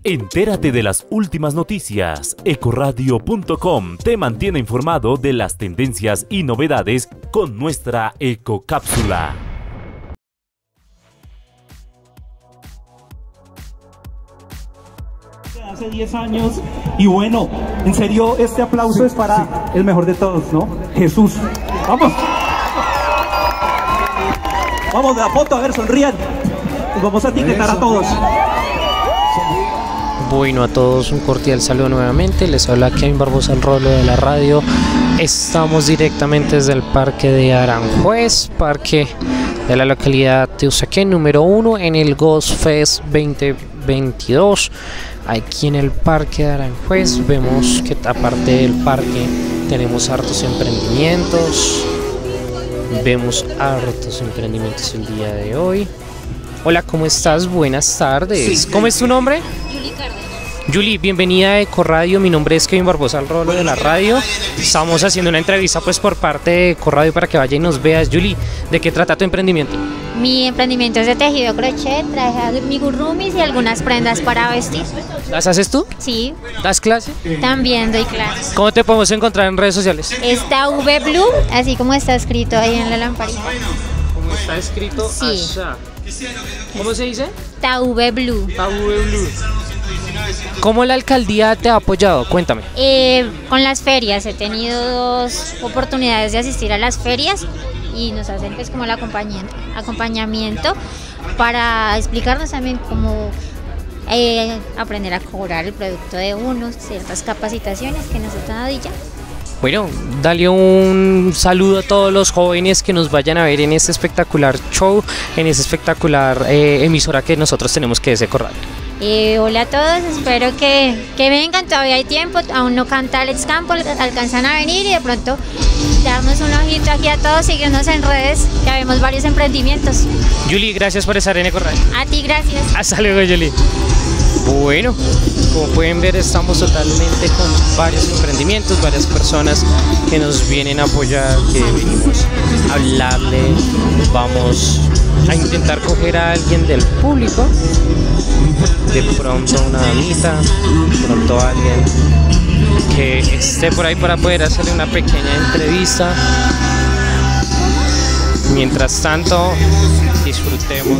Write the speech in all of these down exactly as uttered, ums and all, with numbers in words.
Entérate de las últimas noticias. Ecoradio punto com te mantiene informado de las tendencias y novedades con nuestra Ecocápsula. Hace diez años, y bueno, en serio, este aplauso es para el mejor de todos, ¿no? Jesús. ¡Vamos! Vamos de la foto, a ver, sonrían. Nos vamos a etiquetar a todos. Bueno, a todos un cordial saludo nuevamente. Les habla Kevin Barbosa, el rolo de la radio. Estamos directamente desde el Parque de Aranjuez, parque de la localidad de Usaquén, número uno en el Ghost Fest veinte veintidós. Aquí en el Parque de Aranjuez vemos que aparte del parque tenemos hartos emprendimientos. Vemos hartos emprendimientos el día de hoy. Hola, ¿cómo estás? Buenas tardes. ¿Cómo es tu nombre? Julie Cárdenas. Julie, bienvenida a Ecoradio. Mi nombre es Kevin Barbosa, el rolo de la radio. Estamos haciendo una entrevista pues por parte de Ecoradio para que vaya y nos veas. Julie, ¿de qué trata tu emprendimiento? Mi emprendimiento es de tejido crochet, traje amigurumis y algunas prendas para vestir. ¿Las haces tú? Sí. ¿Das clase? También doy clases. ¿Cómo te podemos encontrar en redes sociales? Está V Blue, así como está escrito ahí en la lamparita. Como está escrito Sí. allá. ¿Cómo se dice? Taube Blue. Taube Blue. ¿Cómo la alcaldía te ha apoyado? Cuéntame. Eh, con las ferias, he tenido dos oportunidades de asistir a las ferias y nos hacen pues como el acompañamiento, acompañamiento para explicarnos también cómo eh, aprender a cobrar el producto de uno, ciertas capacitaciones que nos están dando ya. Bueno, dale un saludo a todos los jóvenes que nos vayan a ver en este espectacular show, en esta espectacular eh, emisora que nosotros tenemos, que es Ecoradio. Eh, hola a todos, espero que, que vengan, todavía hay tiempo, aún no canta Alex Campo, alcanzan a venir y de pronto darnos un ojito aquí a todos, seguirnos en redes, ya vemos varios emprendimientos. Julie, gracias por estar en Ecoradio. A ti, gracias. Hasta luego, Julie. Bueno, como pueden ver, estamos totalmente con varios emprendimientos, varias personas que nos vienen a apoyar, que venimos a hablarle. Vamos a intentar coger a alguien del público, de pronto una damita, de pronto alguien que esté por ahí para poder hacerle una pequeña entrevista. Mientras tanto, disfrutemos.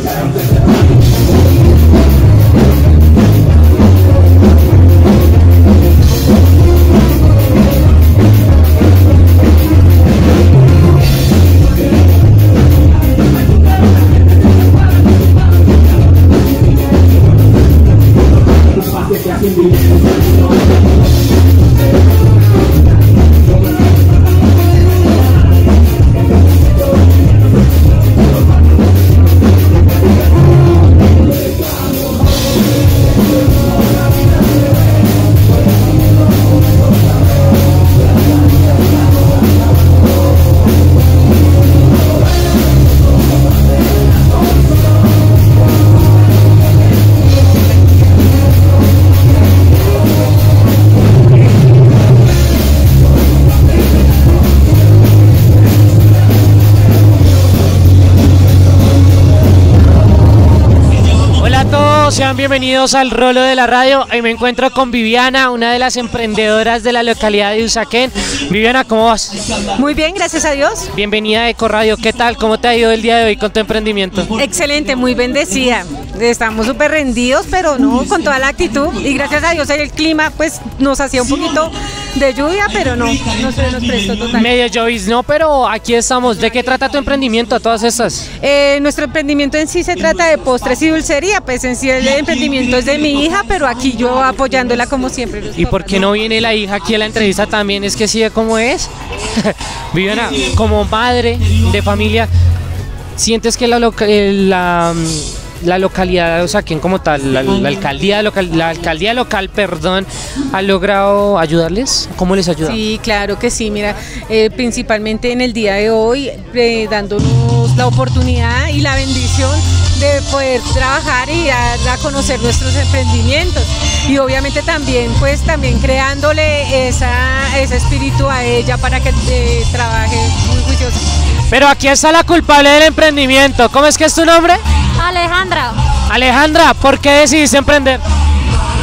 Sean bienvenidos al rolo de la radio. Hoy me encuentro con Viviana, una de las emprendedoras de la localidad de Usaquén. Viviana, ¿cómo vas? Muy bien, gracias a Dios. Bienvenida a Ecoradio. ¿Qué tal? ¿Cómo te ha ido el día de hoy con tu emprendimiento? Excelente, muy bendecida. Estamos súper rendidos, pero no, con toda la actitud. Y gracias a Dios el clima pues nos hacía un poquito de lluvia, pero no, no se nos prestó totalmente. Medio lloviznó, pero aquí estamos. ¿De qué trata tu emprendimiento, todas estas? Eh, nuestro emprendimiento en sí se trata de postres y dulcería, pues en sí el emprendimiento es de mi hija, pero aquí yo apoyándola como siempre. ¿Y por qué no viene la hija aquí a la entrevista también? Es que sí, ¿cómo es? Viviana, como madre de familia, ¿sientes que la, loca, la, la localidad de Usaquén como tal, la, la, alcaldía local, la alcaldía local, perdón, ha logrado ayudarles? ¿Cómo les ayuda? Sí, claro que sí, mira, eh, principalmente en el día de hoy, eh, dándonos la oportunidad y la bendición de poder trabajar y dar a conocer nuestros emprendimientos, y obviamente también pues también creándole esa, ese espíritu a ella para que eh, trabaje muy juiciosa. Pero aquí está la culpable del emprendimiento. ¿Cómo es que es tu nombre? Alejandra. Alejandra, ¿por qué decidiste emprender?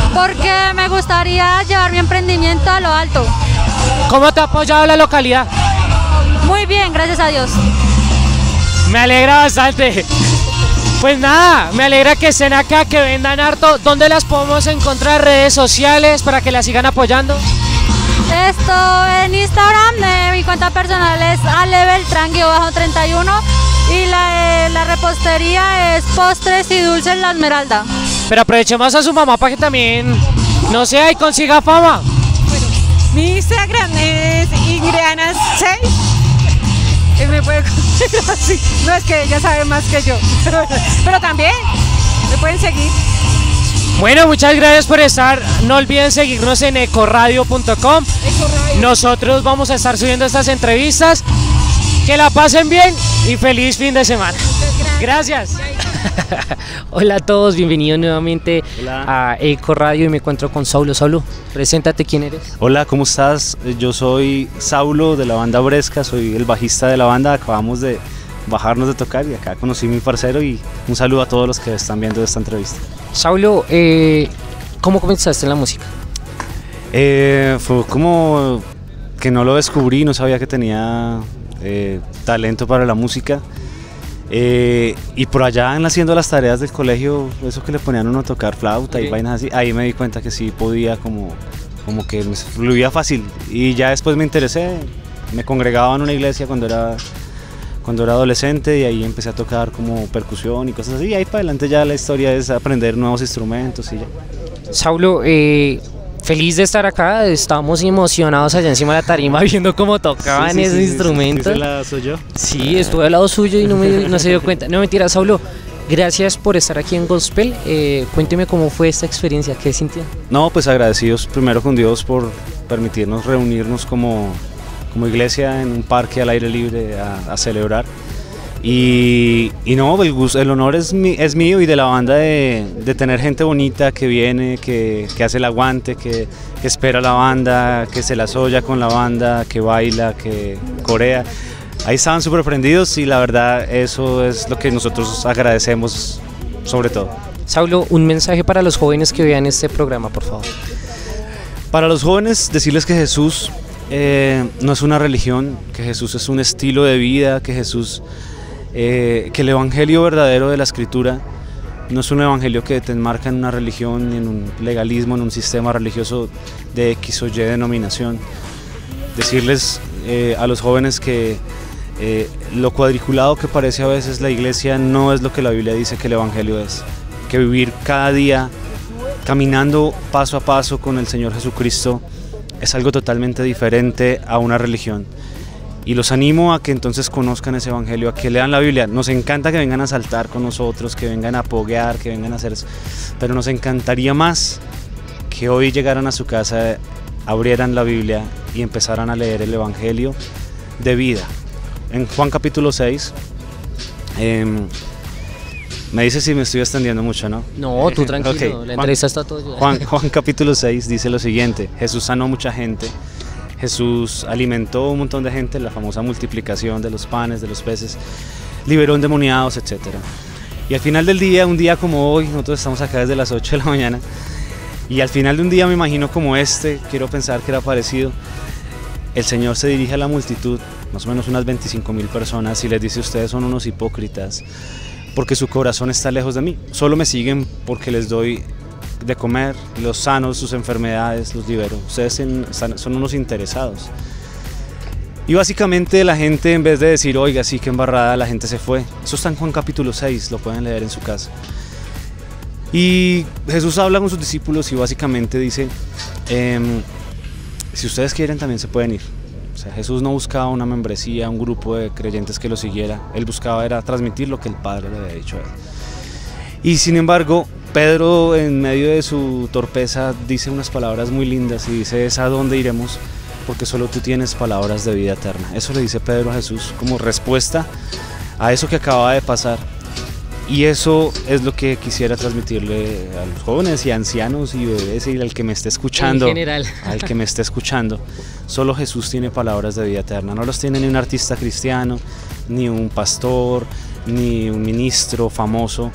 Porque me gustaría llevar mi emprendimiento a lo alto. ¿Cómo te ha apoyado la localidad? Muy bien, gracias a Dios. Me alegra bastante. Pues nada, me alegra que estén acá, que vendan harto. ¿Dónde las podemos encontrar? Redes sociales para que las sigan apoyando. Esto en Instagram, eh, mi cuenta personal es alebeltran-treinta y uno y la, eh, la repostería es Postres y Dulces La Esmeralda. Pero aprovechemos a su mamá para que también, no sé, y consiga fama. Bueno, mi Instagram es ingreana seis. Y me puede conseguir así. No, es que ella sabe más que yo. Pero, pero también me pueden seguir. Bueno, muchas gracias por estar. No olviden seguirnos en ecoradio punto com. Nosotros vamos a estar subiendo estas entrevistas. Que la pasen bien y feliz fin de semana. Gracias. Hola a todos, bienvenidos nuevamente Hola. a Eco Radio y me encuentro con Saulo. Saulo, preséntate, ¿quién eres? Hola, ¿cómo estás? Yo soy Saulo de la banda Bresca, soy el bajista de la banda. Acabamos de bajarnos de tocar y acá conocí a mi parcero y un saludo a todos los que están viendo esta entrevista. Saulo, eh, ¿cómo comenzaste en la música? Eh, fue como que no lo descubrí, no sabía que tenía eh, talento para la música. Eh, y por allá en haciendo las tareas del colegio, eso que le ponían a uno a tocar flauta okay. y vainas así, ahí me di cuenta que sí podía, como, como que me fluía fácil. Y ya después me interesé, me congregaba en una iglesia cuando era, cuando era adolescente y ahí empecé a tocar como percusión y cosas así. Y ahí para adelante ya la historia es aprender nuevos instrumentos y ya. Saulo, eh, feliz de estar acá, estamos emocionados allá encima de la tarima viendo cómo tocaban sí, sí, esos sí, instrumentos. ¿Sí, sí, sí, soy yo? Sí, estuve al lado suyo y no, me, no se dio cuenta. No, mentira, Saulo, gracias por estar aquí en Gospel. Eh, cuénteme cómo fue esta experiencia, ¿qué sintió? No, pues agradecidos primero con Dios por permitirnos reunirnos como, como iglesia en un parque al aire libre a, a celebrar. Y, y no, el, gusto, el honor es, mi, es mío y de la banda de, de tener gente bonita que viene, que, que hace el aguante, que, que espera la banda, que se la soya con la banda, que baila, que corea. Ahí estaban súper prendidos y la verdad eso es lo que nosotros agradecemos sobre todo. Saulo, un mensaje para los jóvenes que vean este programa, por favor. Para los jóvenes, decirles que Jesús eh, no es una religión, que Jesús es un estilo de vida, que Jesús... Eh, que el evangelio verdadero de la escritura no es un evangelio que te enmarca en una religión, en un legalismo, en un sistema religioso de X o Y denominación. Decirles eh, a los jóvenes que eh, lo cuadriculado que parece a veces la iglesia no es lo que la Biblia dice que el evangelio es, que vivir cada día caminando paso a paso con el Señor Jesucristo es algo totalmente diferente a una religión. Y los animo a que entonces conozcan ese evangelio, a que lean la Biblia. Nos encanta que vengan a saltar con nosotros, que vengan a poguear, que vengan a hacer eso, pero nos encantaría más que hoy llegaran a su casa, abrieran la Biblia y empezaran a leer el evangelio de vida. En Juan capítulo seis, eh, me dice si me estoy extendiendo mucho, ¿no? No, tú tranquilo, okay. La entrevista está todo. Juan, Juan capítulo seis dice lo siguiente: Jesús sanó a mucha gente. Jesús alimentó a un montón de gente, la famosa multiplicación de los panes, de los peces, liberó endemoniados, etcétera. Y al final del día, un día como hoy, nosotros estamos acá desde las ocho de la mañana, y al final de un día, me imagino como este, quiero pensar que era parecido, el Señor se dirige a la multitud, más o menos unas veinticinco mil personas, y les dice: ustedes son unos hipócritas, porque su corazón está lejos de mí, solo me siguen porque les doy de comer, los sano, sus enfermedades, los libero. Ustedes son unos interesados. Y básicamente la gente, en vez de decir, oiga, sí, qué embarrada, la gente se fue. Eso está en Juan capítulo seis, lo pueden leer en su casa. Y Jesús habla con sus discípulos y básicamente dice, eh, si ustedes quieren también se pueden ir. O sea, Jesús no buscaba una membresía, un grupo de creyentes que lo siguiera. Él buscaba era transmitir lo que el Padre le había dicho a él. Y sin embargo, Pedro, en medio de su torpeza, dice unas palabras muy lindas y dice: ¿es a dónde iremos? Porque solo tú tienes palabras de vida eterna. Eso le dice Pedro a Jesús como respuesta a eso que acaba de pasar. Y eso es lo que quisiera transmitirle a los jóvenes y ancianos y bebés y al que me esté escuchando. En general. Al que me esté escuchando. Solo Jesús tiene palabras de vida eterna. No los tiene ni un artista cristiano, ni un pastor, ni un ministro famoso.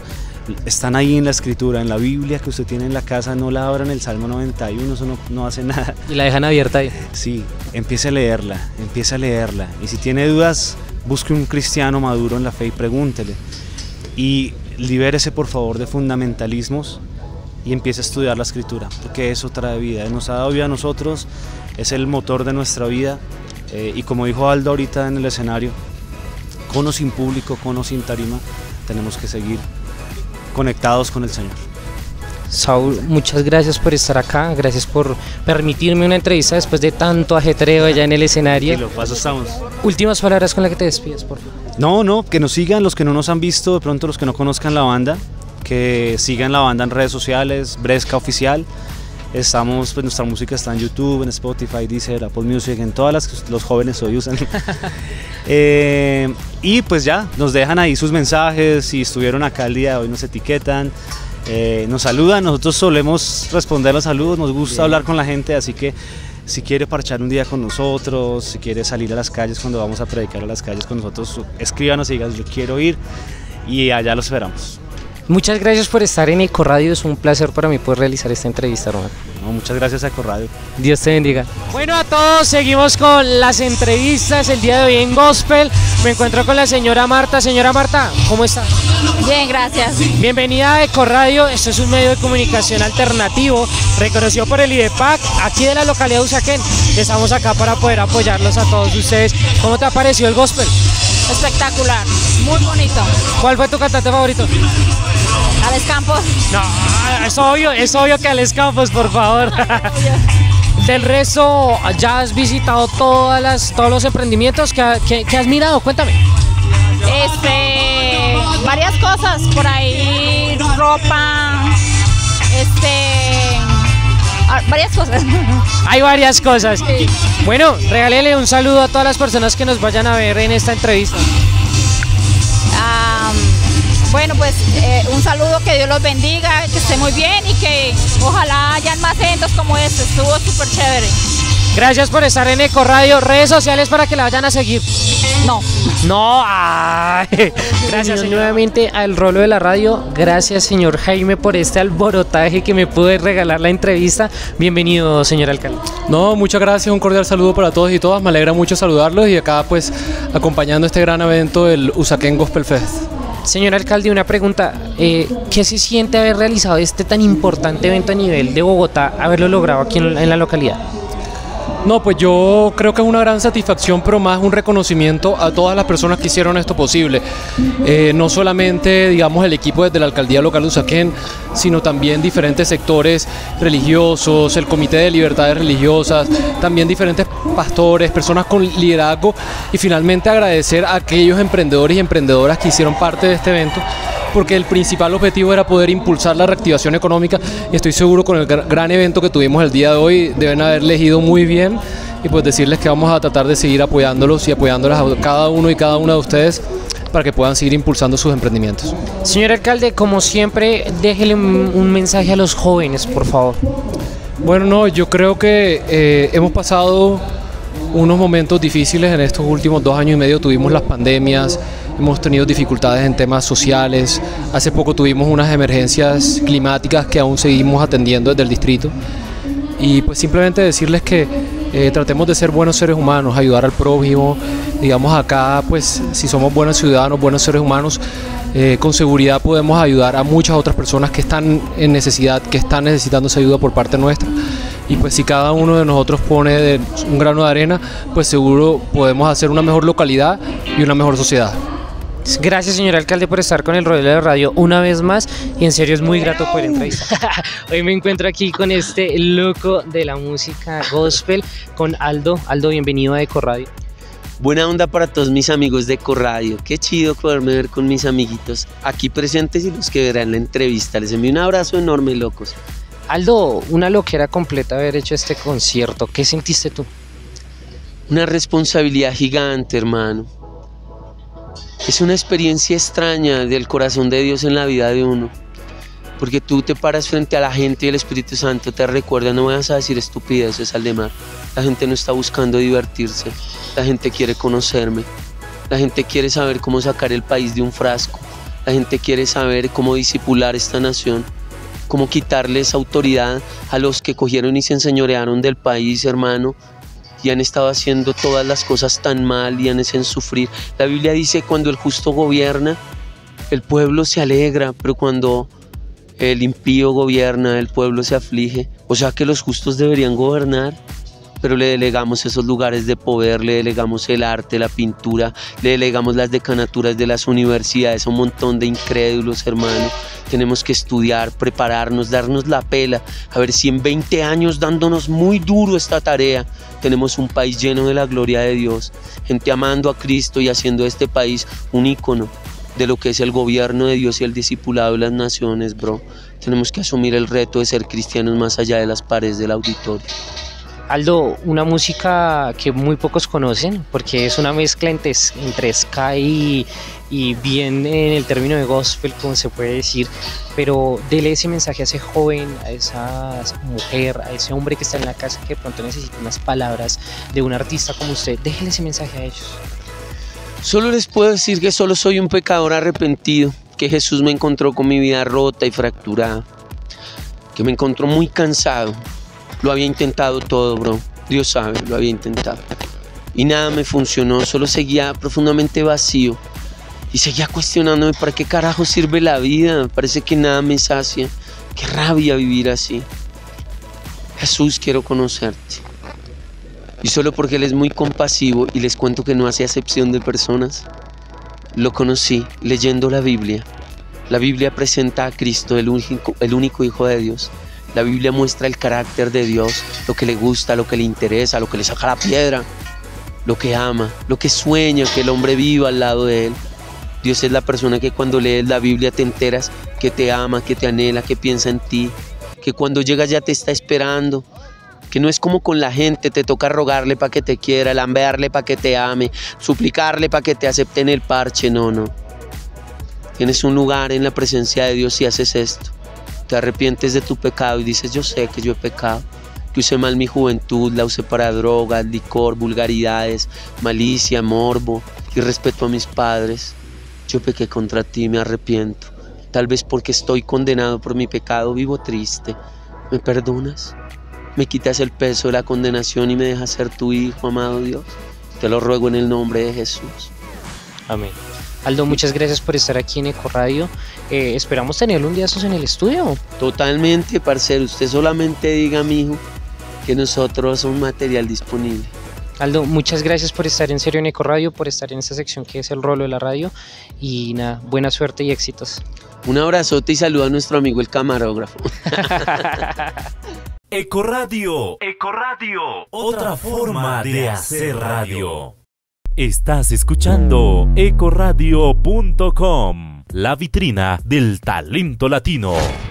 están ahí en la escritura, en la Biblia que usted tiene en la casa, no la abran el Salmo noventa y uno, eso no, no hace nada. Y la dejan abierta ahí. Sí, empiece a leerla, empiece a leerla. Y si tiene dudas, busque un cristiano maduro en la fe y pregúntele. Y libérese por favor de fundamentalismos y empiece a estudiar la escritura, porque eso trae vida, nos ha dado vida a nosotros, es el motor de nuestra vida. Eh, y como dijo Aldo ahorita en el escenario, con o sin público, con o sin tarima, tenemos que seguir conectados con el Señor. Saúl, muchas gracias por estar acá, gracias por permitirme una entrevista después de tanto ajetreo allá en el escenario. Y lo paso estamos. Últimas palabras con las que te despides, por favor. No, no, que nos sigan los que no nos han visto, de pronto los que no conozcan la banda, que sigan la banda en redes sociales, Bresca Oficial. Estamos, pues nuestra música está en YouTube, en Spotify, Deezer, Apple Music, en todas las que los jóvenes hoy usan. eh, y pues ya, nos dejan ahí sus mensajes, si estuvieron acá el día de hoy nos etiquetan, eh, nos saludan, nosotros solemos responder los saludos, nos gusta Bien. hablar con la gente, así que si quiere parchar un día con nosotros, si quiere salir a las calles cuando vamos a predicar a las calles con nosotros, escríbanos y digan yo quiero ir y allá los esperamos. Muchas gracias por estar en Ecoradio, es un placer para mí poder realizar esta entrevista, Román. No, muchas gracias a Ecoradio. Dios te bendiga. Bueno, a todos, seguimos con las entrevistas el día de hoy en Gospel. Me encuentro con la señora Marta. Señora Marta, ¿cómo está? Bien, gracias. Bienvenida a Ecoradio, esto es un medio de comunicación alternativo, reconocido por el IDEPAC, aquí de la localidad de Usaquén. Estamos acá para poder apoyarlos a todos ustedes. ¿Cómo te ha parecido el Gospel? Espectacular, muy bonito. ¿Cuál fue tu cantante favorito? Alex Campos. No, es obvio, es obvio que Alex Campos, por favor. Del resto, ¿ya has visitado todas las, todos los emprendimientos que, que, que has mirado? Cuéntame. Este, varias cosas por ahí, ropa, este, varias cosas. Hay varias cosas. Sí. Bueno, regálele un saludo a todas las personas que nos vayan a ver en esta entrevista. Um, bueno, pues eh, un saludo, que Dios los bendiga, que esté muy bien y que ojalá hayan más eventos como este, estuvo súper chévere. Gracias por estar en Ecoradio. ¿Redes sociales para que la vayan a seguir? No. No, ay. Gracias señor. Nuevamente al Rolo de la Radio. Gracias señor Jaime por este alborotaje que me pude regalar la entrevista. Bienvenido señor alcalde. No, muchas gracias, un cordial saludo para todos y todas. Me alegra mucho saludarlos y acá pues acompañando este gran evento del Usaquén Gospel Fest. Señor alcalde, una pregunta, eh, ¿qué se siente haber realizado este tan importante evento a nivel de Bogotá, haberlo logrado aquí en, en la localidad? No, pues yo creo que es una gran satisfacción, pero más un reconocimiento a todas las personas que hicieron esto posible. Eh, no solamente, digamos, el equipo desde la Alcaldía Local de Usaquén, sino también diferentes sectores religiosos, el Comité de Libertades Religiosas, también diferentes pastores, personas con liderazgo y finalmente agradecer a aquellos emprendedores y emprendedoras que hicieron parte de este evento, porque el principal objetivo era poder impulsar la reactivación económica y estoy seguro con el gran evento que tuvimos el día de hoy deben haber elegido muy bien y pues decirles que vamos a tratar de seguir apoyándolos y apoyándolas a cada uno y cada una de ustedes para que puedan seguir impulsando sus emprendimientos. Señor alcalde, como siempre, déjele un mensaje a los jóvenes, por favor. Bueno, no, yo creo que eh, hemos pasado unos momentos difíciles en estos últimos dos años y medio, tuvimos las pandemias, hemos tenido dificultades en temas sociales, hace poco tuvimos unas emergencias climáticas que aún seguimos atendiendo desde el distrito y pues simplemente decirles que eh, tratemos de ser buenos seres humanos, ayudar al prójimo, digamos acá pues si somos buenos ciudadanos, buenos seres humanos, eh, con seguridad podemos ayudar a muchas otras personas que están en necesidad, que están necesitando esa ayuda por parte nuestra. Y pues si cada uno de nosotros pone de un grano de arena, pues seguro podemos hacer una mejor localidad y una mejor sociedad. Gracias señor alcalde por estar con el Rolo de la Radio una vez más y en serio es muy grato poder entrevistar. Hoy me encuentro aquí con este loco de la música gospel, con Aldo. Aldo, bienvenido a Ecoradio. Buena onda para todos mis amigos de Ecoradio, qué chido poderme ver con mis amiguitos aquí presentes y los que verán la entrevista. Les envío un abrazo enorme, locos. Aldo, una loquera completa haber hecho este concierto, ¿qué sentiste tú? Una responsabilidad gigante, hermano. Es una experiencia extraña del corazón de Dios en la vida de uno, porque tú te paras frente a la gente y el Espíritu Santo te recuerda, no vas a decir estupideces, Aldemar. La gente no está buscando divertirse, la gente quiere conocerme, la gente quiere saber cómo sacar el país de un frasco, La gente quiere saber cómo disipular esta nación, cómo quitarles autoridad a los que cogieron y se enseñorearon del país, hermano, y han estado haciendo todas las cosas tan mal y han hecho sufrir. La Biblia dice, cuando el justo gobierna, el pueblo se alegra, pero cuando el impío gobierna, el pueblo se aflige. O sea que los justos deberían gobernar, pero le delegamos esos lugares de poder, le delegamos el arte, la pintura, le delegamos las decanaturas de las universidades a un montón de incrédulos, hermano. Tenemos que estudiar, prepararnos, darnos la pela, a ver si en veinte años, dándonos muy duro esta tarea, tenemos un país lleno de la gloria de Dios, gente amando a Cristo y haciendo de este país un ícono de lo que es el gobierno de Dios y el discipulado de las naciones, bro. Tenemos que asumir el reto de ser cristianos más allá de las paredes del auditorio. Aldo, una música que muy pocos conocen, porque es una mezcla entre, entre ska y, y bien en el término de gospel, como se puede decir, pero dele ese mensaje a ese joven, a esa, a esa mujer, a ese hombre que está en la casa que de pronto necesita unas palabras de un artista como usted. Déjele ese mensaje a ellos. Solo les puedo decir que solo soy un pecador arrepentido, que Jesús me encontró con mi vida rota y fracturada, que me encontró muy cansado. Lo había intentado todo, bro. Dios sabe, lo había intentado. Y nada me funcionó, solo seguía profundamente vacío. Y seguía cuestionándome para qué carajo sirve la vida. Parece que nada me sacia. Qué rabia vivir así. Jesús, quiero conocerte. Y solo porque Él es muy compasivo y les cuento que no hace acepción de personas, lo conocí leyendo la Biblia. La Biblia presenta a Cristo, el único, el único Hijo de Dios. La Biblia muestra el carácter de Dios, lo que le gusta, lo que le interesa, lo que le saca la piedra, lo que ama, lo que sueña que el hombre viva al lado de Él. Dios es la persona que cuando lees la Biblia te enteras que te ama, que te anhela, que piensa en ti, que cuando llegas ya te está esperando, que no es como con la gente, te toca rogarle para que te quiera, lambearle para que te ame, suplicarle para que te acepte en el parche. No, no. Tienes un lugar en la presencia de Dios si haces esto. Te arrepientes de tu pecado y dices, yo sé que yo he pecado, que usé mal mi juventud, la usé para drogas, licor, vulgaridades, malicia, morbo, y respeto a mis padres. Yo pequé contra ti, me arrepiento. Tal vez porque estoy condenado por mi pecado, vivo triste. ¿Me perdonas? ¿Me quitas el peso de la condenación y me dejas ser tu hijo, amado Dios? Te lo ruego en el nombre de Jesús. Amén. Aldo, muchas gracias por estar aquí en Eco Radio. Eh, esperamos tenerlo un día esos en el estudio. Totalmente, parcero. Usted solamente diga, mijo, que nosotros somos material disponible. Aldo, muchas gracias por estar en serio en Eco Radio, por estar en esta sección que es el rolo de la radio. Y nada, buena suerte y éxitos. Un abrazote y saludo a nuestro amigo el camarógrafo. Eco Radio. Eco Radio. Otra forma de hacer radio. Estás escuchando eco radio punto com, la vitrina del talento latino.